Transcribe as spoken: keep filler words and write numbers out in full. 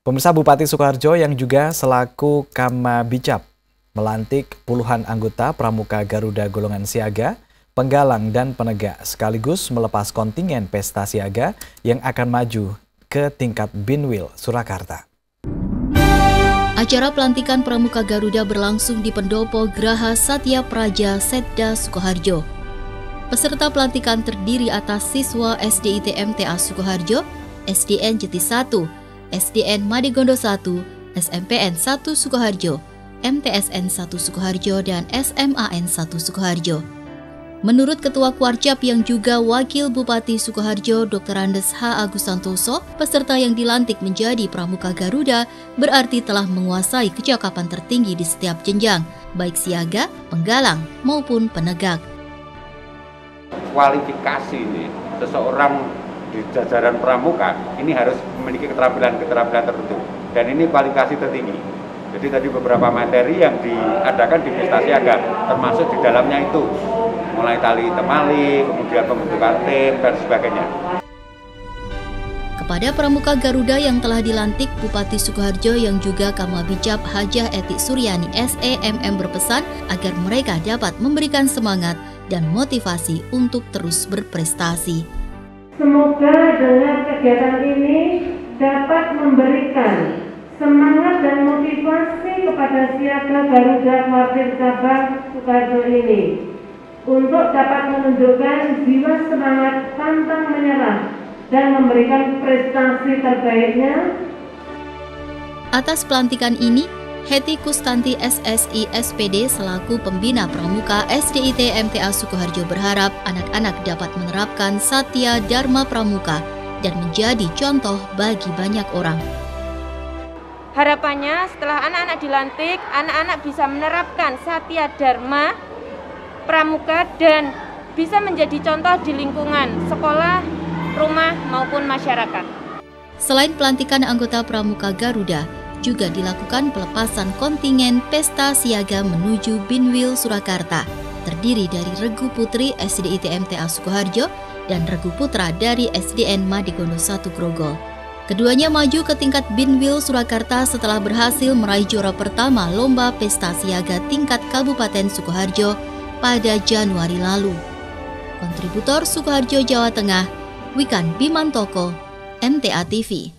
Pemirsa, Bupati Sukoharjo yang juga selaku Kamabicap melantik puluhan anggota Pramuka Garuda golongan siaga, penggalang dan penegak, sekaligus melepas kontingen pesta siaga yang akan maju ke tingkat Binwil Surakarta. Acara pelantikan Pramuka Garuda berlangsung di Pendopo Graha Satya Praja Setda Sukoharjo. Peserta pelantikan terdiri atas siswa S D I T M T A Sukoharjo, S D N Jeti satu, S D N Madigondo satu, S M P N satu Sukoharjo, M T S N satu Sukoharjo, dan S M A N satu Sukoharjo. Menurut Ketua Kuarcap yang juga Wakil Bupati Sukoharjo, Doktor Andes H. Agus Santoso, peserta yang dilantik menjadi Pramuka Garuda berarti telah menguasai kecakapan tertinggi di setiap jenjang, baik siaga, penggalang, maupun penegak. Kualifikasi ini, seseorang di jajaran pramuka ini harus memiliki keterampilan-keterampilan tertentu, dan ini kualifikasi tertinggi. Jadi tadi beberapa materi yang diadakan di pesta siaga, termasuk di dalamnya itu mulai tali temali, kemudian pembentukan tim dan sebagainya. Kepada Pramuka Garuda yang telah dilantik, Bupati Sukoharjo yang juga Kamabicap Hajah Eti Suryani S E M M berpesan agar mereka dapat memberikan semangat dan motivasi untuk terus berprestasi. Semoga dengan kegiatan ini dapat memberikan semangat dan motivasi kepada siaga Garuda Koardim Cabang Sukoharjo ini untuk dapat menunjukkan jiwa semangat pantang menyerah dan memberikan prestasi terbaiknya. Atas pelantikan ini, Heti Kustanti S S I S P D selaku pembina Pramuka S D I T M T A Sukoharjo berharap anak-anak dapat menerapkan Satya Dharma Pramuka dan menjadi contoh bagi banyak orang. Harapannya setelah anak-anak dilantik, anak-anak bisa menerapkan Satya Dharma Pramuka dan bisa menjadi contoh di lingkungan sekolah, rumah, maupun masyarakat. Selain pelantikan anggota Pramuka Garuda, juga dilakukan pelepasan kontingen pesta siaga menuju Binwil Surakarta, terdiri dari Regu Putri S D I T M T A Sukoharjo dan Regu Putra dari S D N Madigondo satu Grogol. Keduanya maju ke tingkat Binwil Surakarta setelah berhasil meraih juara pertama Lomba Pesta Siaga tingkat Kabupaten Sukoharjo pada Januari lalu. Kontributor Sukoharjo, Jawa Tengah, Wikan Bimantoko, M T A T V.